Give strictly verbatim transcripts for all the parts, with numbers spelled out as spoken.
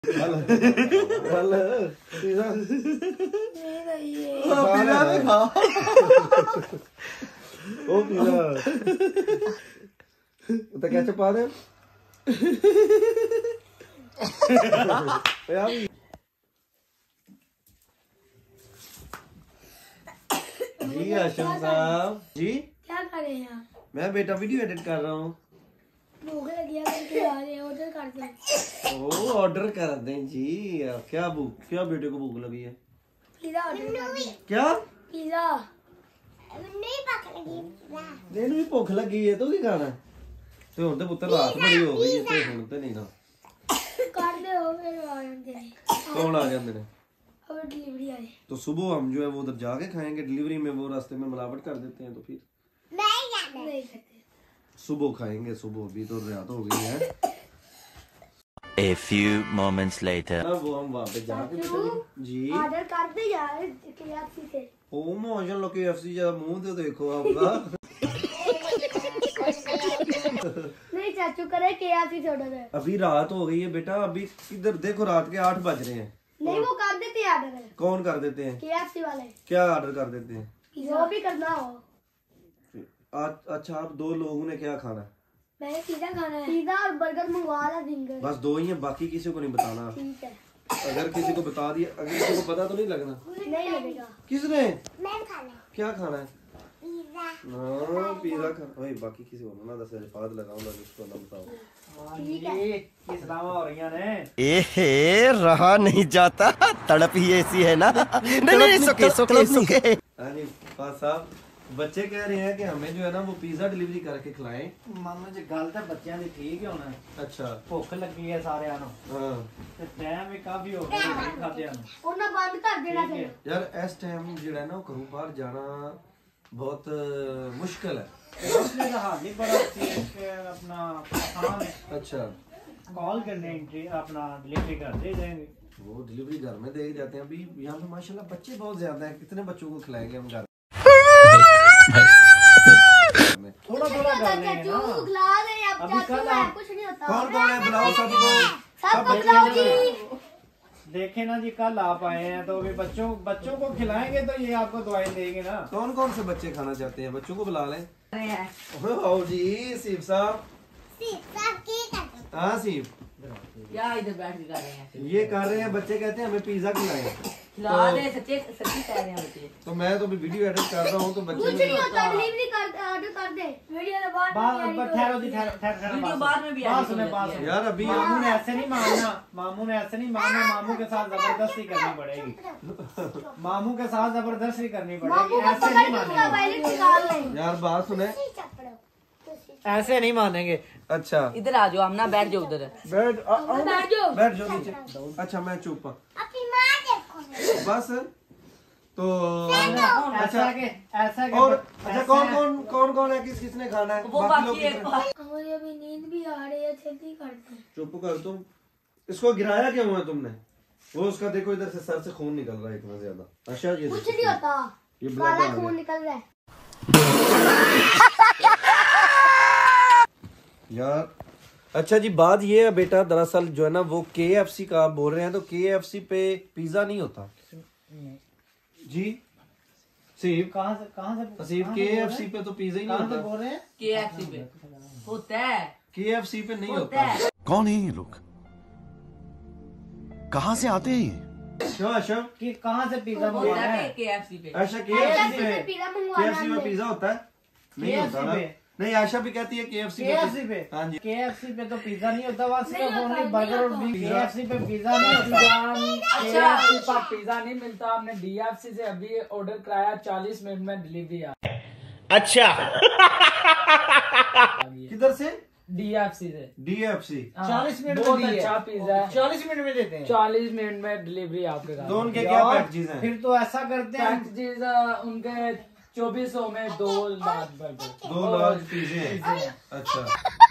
कैसे पा रहे जी आशम साहब जी क्या कर रहे हैं? मैं बेटा वीडियो एडिट कर रहा हूँ। भूख लगी है, करके आ रहे हैं, ऑर्डर कर दें। ओ ऑर्डर कर दें जी। क्या भूख क्या बेटे को भूख लगी है? पिज़्ज़ा ऑर्डर कर दें। क्या पिज़्ज़ा नहीं भूख लगी। नहीं भी भूख लगी है तो की खाना है तो हुण ते पुत्तर रात बड़ी हो गई ते हुण ते नहीं ना कर दे हो फिर आ जाते हैं। कौन आ जाते हैं? अब डिलीवरी आ जाए तो सुबह हम जो है वो उधर जाके खाएंगे, डिलीवरी में वो रास्ते में मिलावट कर देते हैं तो फिर नहीं नहीं करते। सुबह खाएंगे। सुबह अभी तो रात हो गई है। A few moments later. ना वो हम वहाँ पे जाके बेटा जी ऑर्डर कर दे यार केएफसी से। ओ माशाल्लाह केएफसी जरा मुंह तो देखो आपका। नहीं चाचू करे केएफसी से ऑर्डर है। अभी रात हो गई है बेटा, अभी इधर देखो रात के आठ बज रहे हैं। नहीं वो कर देते हैं ऑर्डर। कौन कर देते हैं? केएफसी वाले। क्या ऑर्डर कर देते हैं? जो भी करना हो। आ, अच्छा आप दो लोगों ने क्या खाना है? मैंने पिज़्ज़ा खाना है। पिज़्ज़ा और बर्गर मंगवा ला देंगे। बस दो ही है, बाकी किसी को नहीं बताना। ठीक है। अगर किसी को बता दिया, अगर किसी को पता तो नहीं लगना। नहीं लगेगा। मैं किसने खाना क्या खाना है? पिज़्ज़ा। हाँ पिज़्ज़ा खाना। ओए बाकी किसी को ना दस फाद लगाऊंगा जिसको ना बताओ। ठीक है। किस लावा हो रही ने? एहे रहा नहीं जाता, तड़प ही ऐसी है ना। नहीं नहीं सुके सुके सुके। हाँ जी फाद साहब, बच्चे कह रहे हैं कि हमें जो है ना वो पिज़्ज़ा डिलीवरी करके खिलाएं। मामा जी गल तो बच्चों की ठीक है होना। अच्छा भुख लगी है सारे नु हाँ ते टाइम भी काफी हो गया नहीं खादे नु। ਉਹਨਾਂ ਬੰਦ ਕਰ ਦੇਣਾ ਫਿਰ। यार इस टाइम जो है ना घरों बाहर जाना बहुत अ, मुश्किल है। उसने तो हाल ही बड़ा कि अपना आसान है। अच्छा कॉल करने एंट्री अपना डिलीवरी कर दे जाएंगे। वो डिलीवरी घर में दे जाते हैं। अभी यहाँ पे माशाल्लाह बच्चे बहुत ज्यादा हैं। कितने बच्चों को खिलाएंगे हम घर में? थोड़ा थोड़ा कर लेंगे ना। चाचू खिला दे अब। अभी चाचू कल है आप- कुछ नहीं होता। कौन कौन है बुलाओ सबको। सबको खिलाओ जी। देखे ना जी कल आप आए हैं तो अभी बच्चों बच्चों को खिलाएंगे तो ये आपको दवाई देंगे ना। कौन कौन से बच्चे खाना चाहते हैं? बच्चों को बुला लें। आओ जी सीफ साहब। पिज़्ज़ा की कर। हाँ सीफ क्या इधर बैठ के कर रहे हैं? ये कर रहे हैं बच्चे, कहते हैं हमें पिज़्ज़ा खिलाएं। खिला दे, सच्चे सच्ची कह रहे हैं बच्चे। तो मैं तो अभी वीडियो एडिट कर रहा हूँ तो बच्चे कुछ नहीं होता। डिलीवरी कर ऑर्डर कर दे। वीडियो के बाद बात पर ठहरो जी ठहरो ठहरो वीडियो बाद में भी बात आएगी सुने तो बात जल्दी। सुने। यार अभी मामू ने ऐसे नहीं मानना, मामू ने ऐसे नहीं मानना। मामू के साथ जबरदस्ती करनी पड़ेगी। मामू के साथ जबरदस्ती करनी मामू पड़ेगी। को ऐसे पकड़ नहीं के उसका मानेंगे, वायलेट निकाल ले। यार बात सुने। ऐसे नहीं मानेंगे। अच्छा इधर आ जाओ, हम ना बैठ जाओ उधर। बैठ आ- आओ, बैठ जाओ। बैठ जाओ नीचे। अच्छा मैं चुप हूँ। अपनी माँ देखो। बस तो ऐसा के ऐसा के और ऐसा अच्छा कौन कौन कौन कौन है, किस किसने खाना है? वो बाकी लोग बाकी एक कितने? मुझे अभी नींद भी आ रही है। जल्दी करते हैं। चुप कर तुम। इसको गिराया क्यों है तुमने? वो उसका देखो इधर से सर से खून निकल रहा है इतना ज्यादा। अच्छा ये कुछ देखो, नहीं होता। ये ब्लड काला आ गया। खून निकल रहा है। यार अच्छा जी बात ये है बेटा, दरअसल जो है ना वो केएफसी का आप बोल रहे हैं तो केएफसी पे पिज्जा नहीं होता जी। सीफ कहाँ से कहाँ से सीफ कहाँ से बोल रहे केएफसी हैं? पे तो पिज्जा ही नहीं कहाँ से होता। बोल रहे हैं? केएफसी पे होता है, केएफसी पे नहीं होता होता। है। कौन है ये लोग? कहाँ से आते हैं ये? अच्छा अच्छा कि कहाँ से पिज्जा होता मंगवाना है है? केएफसी पे। अच्छा केएफसी से पे पिज़्ज़ा मंगवाना केएफसी में है। पिज्जा होता है? नहीं केएफसी होता ना। पे। नहीं आशा भी कहती है केएफसी केएफसी पे हाँ जी। केएफसी पे तो पिज्जा नहीं होता। वहाँ सिर्फ नहीं ओनली होता, बर्गर और नहीं बीफ। केएफसी पे पिज्जा नहीं होता। केएफसी पर पिज्जा नहीं मिलता। हमने डीएफसी से अभी ऑर्डर कराया, चालीस मिनट में डिलीवरी आ अच्छा किधर से? डीएफसी से। डीएफसी हाँ, चालीस मिनट में बहुत दिए। अच्छा पिज्जा है। चालीस मिनट में देते हैं। चालीस मिनट में डिलीवरी आपके घर। तो उनके क्या पैकेजेस हैं? फिर तो ऐसा करते हैं पैकेजेस उनके चौबीस सौ में दो लाख बर्गर, दो लार्ज पिज्जे हैं। अच्छा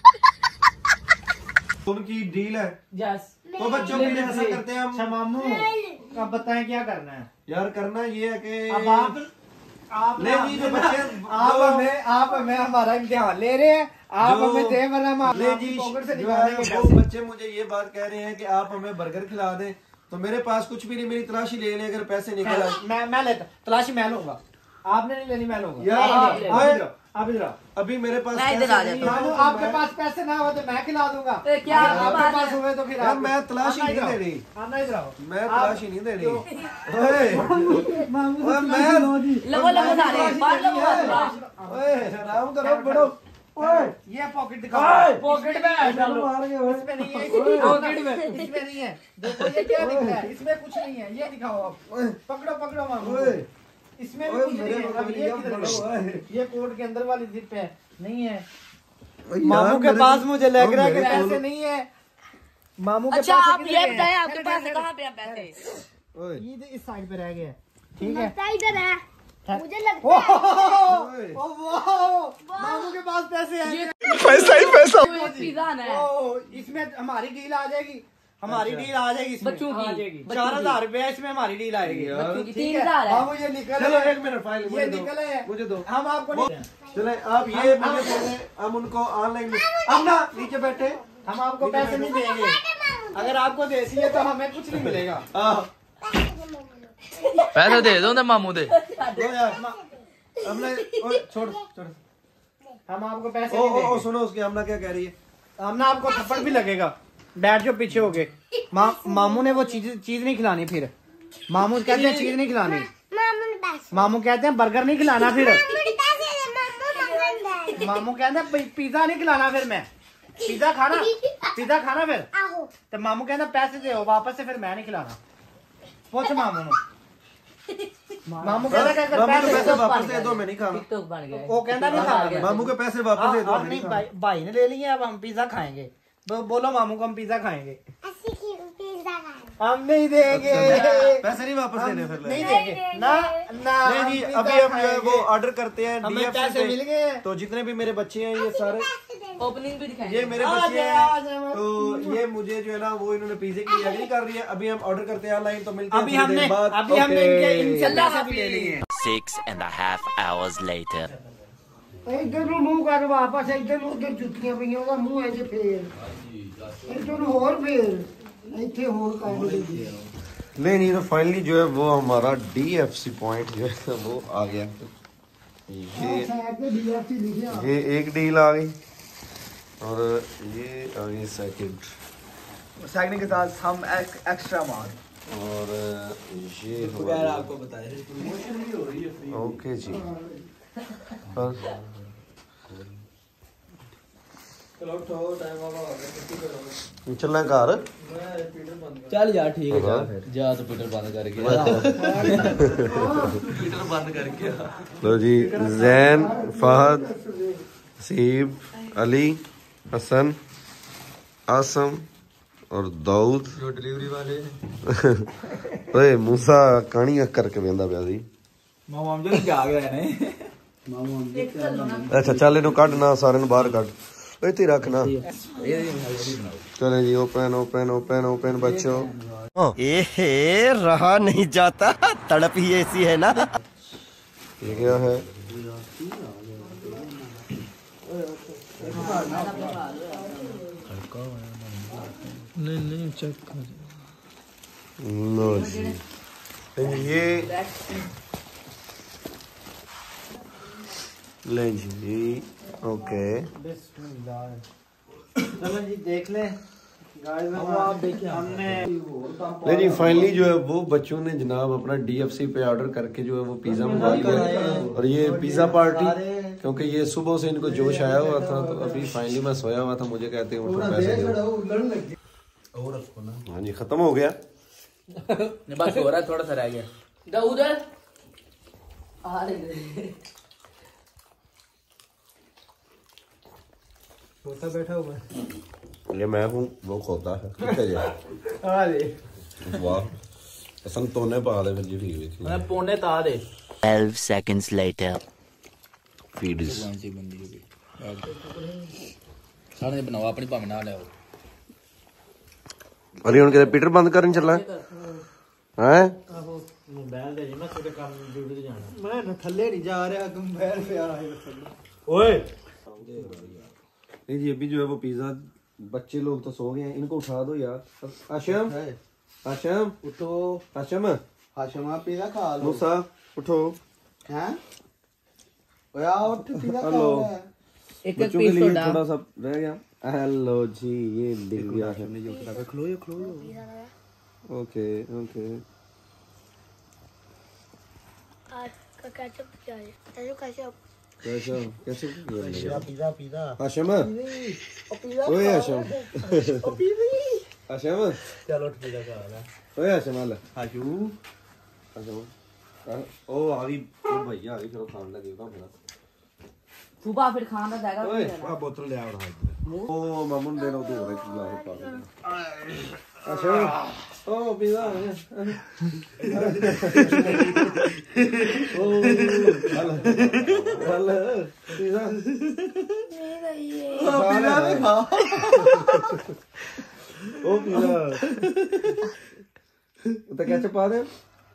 उनकी डील है। यस। तो बच्चों के लिए ऐसा करते हैं अच्छा हम। मामू अब बताएं क्या करना है? यार करना ये है कि अब आप आप नहीं जी जो बच्चे आप हमें आप हमें हमारा इम्तिहान ले रहे हैं, आप जो- हमें दे वरना हम नहीं आपकी जी पॉकेट से जो है निकालेंगे वो पैसे। बच्चे मुझे ये बात कह रहे हैं कि आप हमें बर्गर खिला दें, तो मेरे पास कुछ भी नहीं, मेरी तलाशी ले लें अगर पैसे निकल आए। मैं मैं लेता तलाशी मैं लूंगा, आपने नहीं लेनी मैं लूंगा। यार, आप नहीं, आप नहीं। इधर आओ, आप इधर आओ। अभी मेरे पास मैं इधर पैसे आ नहीं जाता है, मामू तो आपके मैं- पास पैसे ना हो तो मैं खिला दूंगा। तो क्या अगर आपके बात पास है? हुए तो फिर यार, आप- मैं तलाशी आप ना नहीं इधर दे आओ। रही। आप ना इधर आओ। मैं आप- तलाशी नहीं दे रही। जो- ओए, मामू ओए, से मैं लगो लगो सारे बाहर लगो ओए आराम करो बड़ो। ओए ये पॉकेट दिखाओ। पॉकेट में चलो मार के ओए। इसमें नहीं है, इसमें पॉकेट में इसमें नहीं है। देखो ये क्या दिख रहा है, इसमें कुछ नहीं है, ये दिखाओ आप। पकड़ो पकड़ो मामू को। ओए इसमें भी ओए, कुछ नहीं मेरे है। अब को ये तो किधर बड़ो, ओए। गई? ये कोट के अंदर वाली जिप है, नहीं है। ओए, मामू यार, के मेरे पास को- मुझे लग रहा है कि मेरे को- पैसे नहीं है। मामू के अच्छा पास आप ये बताएं आपके पास कहाँ पे हैं पैसे? ओए, ये इस साइड पे रह गया है। ठीक है। लगता इधर है, मुझे लगता ओह, ओए। ओह, वाह, मामू के पास पैसे हैं। पैसा ही पैसा। ये पिज़्ज़ा है ओह, इसमें हमारी डील आ जाएगी, हमारी डील आ जाएगी इसमें। बच्चों की आ जाएगी। चार हजार रुपया इसमें हमारी डील आएगी। यार, बच्चों की ठीक तीन है। हजार है। मामू ये निकल चलो है। एक मिनट फाइल ये मुझे दो, निकल है। मुझे दो। हम आपको नहीं, चले आप ये मुझे दे दें, हम उनको ऑनलाइन अब ना नीचे बैठे। हम आपको पैसे नहीं देंगे। अगर आपको देसी है तो हमें कुछ नहीं मिलेगा। आह, पैसे दे दो ना मामू दे। दो यार हमने ओए छोड़ छोड़। हम आपको पैसे ओ नहीं ओ ओ देंगे। सुनो उसकी हमना क्या कह रही है। हमने आपको थप्पड़ भी लगेगा। बैठ जाओ पीछे हो गए। मा, मामू ने वो चीज चीज नहीं खिलानी फिर। मामू कहते हैं चीज नहीं खिलानी। मामू ने पैसे मामू कहते हैं बर्गर नहीं खिलाना फिर। मामू ने पैसे दे, मामू मंगन दे। मामू कहते हैं पि- पिज्जा नहीं खिलाना फिर मैं। पिज्जा खाना पिज्जा खाना फिर। आहो तो मामू कहते हैं पैसे दे वापस से, फिर मैं नहीं खिलाना। पूछ मामू ने। मामू कहता है कि अगर मामू के पैसे पैसे वापस दे दो, मैं नहीं खाना। टिकटॉक बन गया वो कहता नहीं खाना। मामू के पैसे वापस दे दो, हाँ, मैं नहीं नहीं खाना। भाई भाई ने ले लिए, अब हम पिज्जा खाएंगे। बो, बोलो मामू को हम पिज्जा खाएंगे। अस्सी की पिज्जा खाए। हम नहीं देंगे। पैसे नहीं वापस हम देने फिर ले। नहीं देंगे ना ना। नहीं जी हम अभी पिज्जा हम जो है वो खाएंगे। ऑर्डर करते हैं हमें डीएफसी पैसे मिल से। गए। तो जितने भी मेरे बच्चे हैं ये सारे ओपनिंग भी दिखाएंगे। ये मेरे आ बच्चे जाए, आ जाए, हैं। तो ये मुझे जो है ना वो इन्होंने पिज्जे की एग्री कर रही है। अभी हम ऑर्डर करते हैं ऑनलाइन, तो मिलते हैं अभी थोड़ी हमने देर बाद। अभी हमने इनके इनसे ओके। पैसे भी ले लिए। Six and a half hours later. इधर ਨੂੰ ਮੂੰਹ ਕਰ ਵਾਪਸ ਇਧਰ ਨੂੰ ਉਧਰ ਜੁੱਤੀਆਂ ਪਈਆਂ ਉਹਦਾ ਮੂੰਹ ਐ ਜੇ ਫੇਰ ਇਧਰ ਨੂੰ ਹੋਰ ਫੇਰ ਇੱਥੇ ਹੋਰ ਕਰ नहीं नहीं तो फाइनली जो है वो हमारा डीएफसी पॉइंट जो है वो आ गया। ये ਸਾਈਡ ਤੇ ਡੀਐਫਸੀ ਲਿਖਿਆ ये एक डील आ गई और ये आ गई सेकंड, सेकंड के साथ हम एक्स्ट्रा मार। और ये यार आपको बताया ओके जी। और चलना घर चल यार ठीक है जा फिर जा तो पीटर बंद करके पीटर बंद करके लो जी जैन फहद सीब अली हसन आसम और दाऊद जो डिलीवरी वाले हैं ओए मूसा कहानी करके बेंदा पिया सी। मामू हम जो क्या आ गया ने अच्छा चल इन्हू कढ़ ना सारे ਨੂੰ ਬਾਹਰ ਕੱਢ ਇੱਥੇ ਰੱਖ ਨਾ। चले जी ओपन ओपन ओपन ओपन बच्चों। ए रहा नहीं जाता, तड़प ही ऐसी है ना। ये क्या है? नहीं नहीं चेक लो जी ये ले जी ओके। चलो जी देख ले गाइस, आप देखिए हमने नहीं जी फाइनली जो है वो बच्चों ने जनाब अपना डीएफसी पे ऑर्डर करके जो है वो पिज्जा मंगवा लिया। और ये पिज्जा पार्टी क्योंकि ये सुबह से इनको जोश आया हुआ था, तो अभी फाइनली मैं सोया हुआ था, मुझे कहते हैं उठो पैसे दो। हाँ जी खत्म हो गया। बस हो रहा है, थोड़ा सा रह गया। दाऊद आ रहे खोता बैठा हुआ है। ये मैं हूँ वो खोता है कितने जाए। आ ले वाह संतोने पा दे फिर जी ठीक मैं पौने ता दे। Twelve seconds later. फीड सारे बनाओ अपनी भावे ना ले। अरे उनके पीटर बंद करने चला है हैं मोबाइल दे मैं तेरे काम ड्यूटी ते जाना मैं ना थल्ले नहीं जा रहा मोबाइल पे आ रहा है ओए नहीं जी अभी जो है वो पिज्जा बच्चे लोग तो सो गए हैं इनको उठा दो यार आशम आशम उठो आशम हाशमा पिज्जा खा लो मूसा उठो हैं ओए आओ उठ पिज्जा खा हेलो ले एक एक बच्चों के पीस लिए सोडा थोड़ा सा रह गया हेलो जी ये दिख गया है खलो खलो ओके ओके आज का केचप क्या है तेरे केचप कैसे कैसे पिज्जा पिज्जा आशम ओ पिज्जा ओए आशम ओ पिज्जा आशम चलो उठ पिज्जा खा ले ओए आशम आला हाजू आशम ओ आ गई ओ भैया आ गई चलो खाने लगे काम मेरा सुबह फिर खाना देगा ओए आ बोतल ले आओ ओ मामून दे दो दो एक गिलास पा दे आशम ओ पिज्जा आ गया ओ हल हल पिज्जा नहीं भाई ये पिज्जा ने खा ओ पिज्जा तो केचप पा दे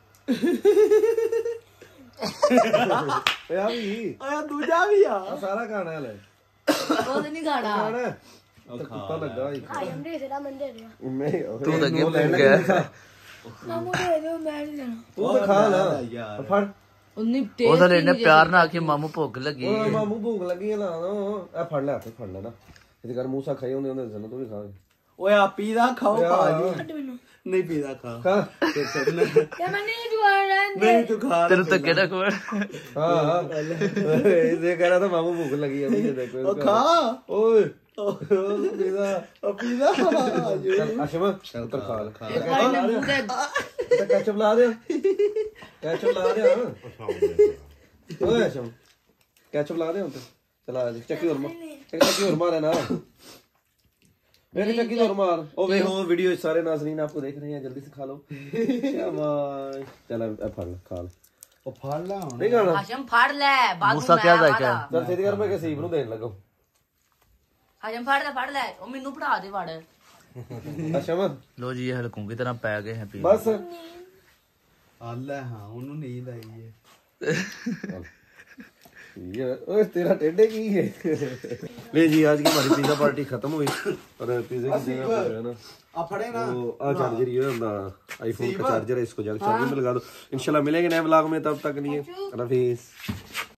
यार भी ओए दूजा भी आ सारा खाना है ले वो तो नहीं खाना खाना तो कुत्ता लगा ही आई हम दे सेरा मन दे दिया नहीं तू तो गेम खेल गया मामू दे दो मैं नहीं देना तू तो खा ना फड़ उन्नी ਉਹ टेस्ट ਤਾਂ ਇਹਨੇ ਪਿਆਰ ਨਾਲ ਆਖੀ ਮਾਮੂ ਭੁੱਖ ਲੱਗੀ ओ मामू भूख लगी है ना ए फड़ ले हाथ फड़ ले ना इधर कर मूसा खाई होंदे होंदे जन तू भी खा ओए आ पिज्जा खाओ भाजी हट मैनू नहीं पिज्जा खा खा क्या मैं नहीं दुआ रहा नहीं तू खा ਤੈਨੂੰ ਤਾਂ ਕਿਹੜਾ ਕੋਲ हां हां ये कह रहा था मामू भूख लगी है मुझे देखो ओ खा ओए पिज्जा ओ पिज्जा चल आशिमा चल कर खा ले एक बार ने मुंह दे तो केचप ला दे केचप ला दे ओए आशिम केचप ला दे हम तो चला दे चक्की और मार एक चक्की और मार है ना मेरी चक्की और मार ओ वे हो वीडियो सारे नाज़रीन आपको देख रहे हैं जल्दी से खा लो शाबाश चल अब फड़ ले खा ले ओ फाड़ ला नहीं खाना हाशम फाड़ ले बाबू मूसा क्या जाए क्या? चल सीधी कर मैं के सीब नु देन लगो हाशम फाड़ ले फाड़ ले ओ मेनू पढ़ा दे फाड़ आशिम ਲੋ ਜੀ ਇਹ ਹਲਕੂ की तरह ਪੈ ਗਏ हैं ਪੀ बस ਅੱਲਾ ਹਾਂ ਉਹਨੂੰ ਨੀਂਦ ਆਈ ਹੈ ये ओए तेरा टेढ़े की है ले जी आज की हमारी पिज्जा पार्टी खत्म हुई और पिज्जे की जगह पर है ना ਆ ਫੜੇ ਨਾ वो आ चार्जर ये होता आईफोन का चार्जर है इसको जल्द चार्जिंग में लगा दो इंशाल्लाह मिलेंगे नए व्लॉग में तब तक नहीं है